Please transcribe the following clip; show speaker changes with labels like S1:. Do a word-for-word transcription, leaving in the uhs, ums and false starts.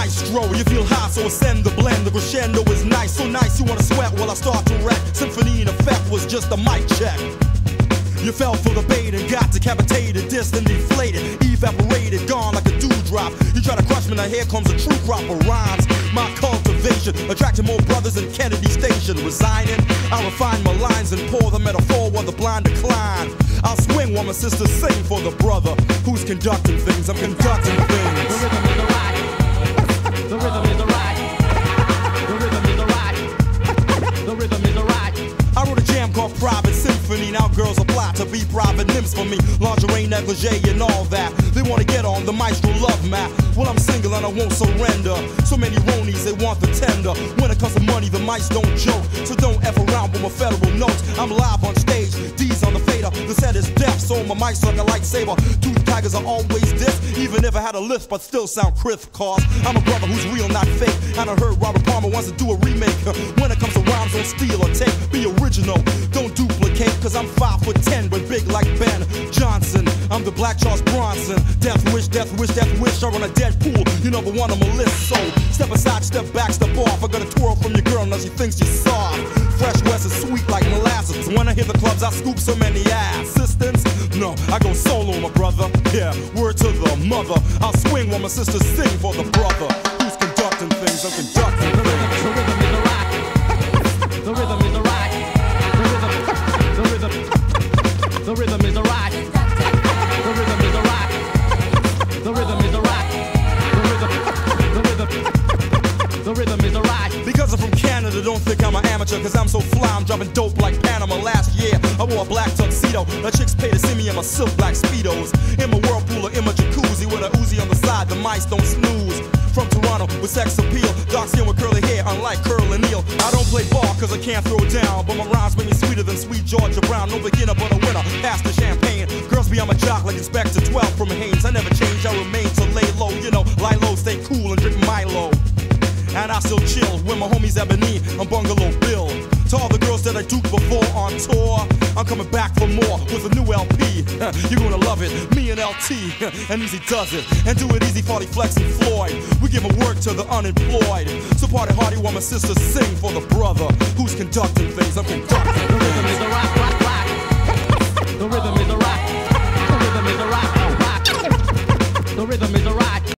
S1: maestro. You feel high, so ascend the blend. The crescendo is nice, so nice you wanna sweat while I start to wreck. Symphony in effect was just a mic check. You fell for the bait and got decapitated, dissed and deflated, evaporated, gone like a dewdrop. You try to crush me, now here comes a true crop of rhymes. My cultivation attracted more brothers than Kennedy Station. Resigning, I refine my lines and pour the metaphor while the blind decline. I'll swing while my sisters sing for the brother who's conducting things. I'm conducting things.
S2: The rhythm is the ride. The rhythm is the ride. The rhythm is the ride. The rhythm is the ride.
S1: I wrote a jam called Private Symphony. Now girls apply to be private nymphs for me. Lingerie, negligee, and all that. They wanna get on the maestro love map. Well, I'm single and I won't surrender. So many ronies, they want the tender. When it comes to money, the mice don't joke. So don't F around with my federal notes. I'm live on stage, D's on the fader. The set is deaf, so my mic's like a lightsaber. Two tigers are always this. Even if I had a lift, but still sound crisp. Cause I'm a brother who's real, not fake. And I heard Robert Palmer wants to do a remake. When it comes to rhymes, don't steal or take. Be original, don't duplicate. Cause I'm five foot ten, but big like Ben Johnson. I'm the Black Charles Bronson. Death wish, death wish, death wish. I run a dead pool, you number one on my list. So step aside, step back, step off. I got a twirl from your girl, now she thinks you're soft. Fresh West is sweet like molasses. When I hit the clubs, I scoop so many assistants. No, I go solo, my brother. Yeah, word to the mother. I'll swing while my sisters sing for the brother who's conducting things. I'm conducting
S2: The
S1: things.
S2: rhythm, the rhythm is the ride. The rhythm is the ride. The rhythm, the rhythm, the rhythm is the ride. The rhythm is the ride. The rhythm is the ride. The rhythm, the rhythm, the rhythm is the ride.
S1: Because I'm from Canada, don't think I'm an amateur. Cause I'm so fly, I'm dropping dope like Panama. Last year, I wore a black tuxedo. The chicks paid to see me in my silk black Speedos. In my whirlpool or in my jacuzzi with a Uzi on the side, the mice don't snooze. From Toronto with sex appeal, dark skin with curly hair, unlike Curl and Neal. I don't play ball cause I can't throw down, but my rhymes make me sweeter than sweet Georgia Brown. No beginner but a winner, pass the champagne. Girls be on my jock like Inspector twelve from Haynes. I never change, I remain to lay low. You know, lie low, stay cool and drink Milo. And I still chill with my homies Ebony and Bungalow Bill. To all the girls that I duped before on tour, I'm coming back for more with a new L P. You're gonna love it, me and L T, and Easy does it. And do it easy, Farty Flex and Floyd. We giving work to the unemployed. So party hardy while my sisters sing for the brother who's conducting things. I'm conducting
S2: The rhythm
S1: things.
S2: is the rock, rock, rock. The rhythm is the rock. The rhythm is the rock, rock. The rhythm is the rock.